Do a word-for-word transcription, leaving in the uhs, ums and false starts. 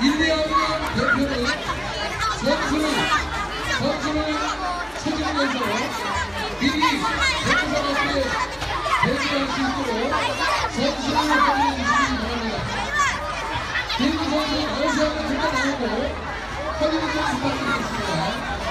인디아의 대표는 선수를 선수를 소집해서 미리 대표사관에 배치할 수 있도록 선수를 확인해 주시기 바랍니다. 김구 선수 아시아가 둘 다 나오고 확인해 주시기 바랍니다.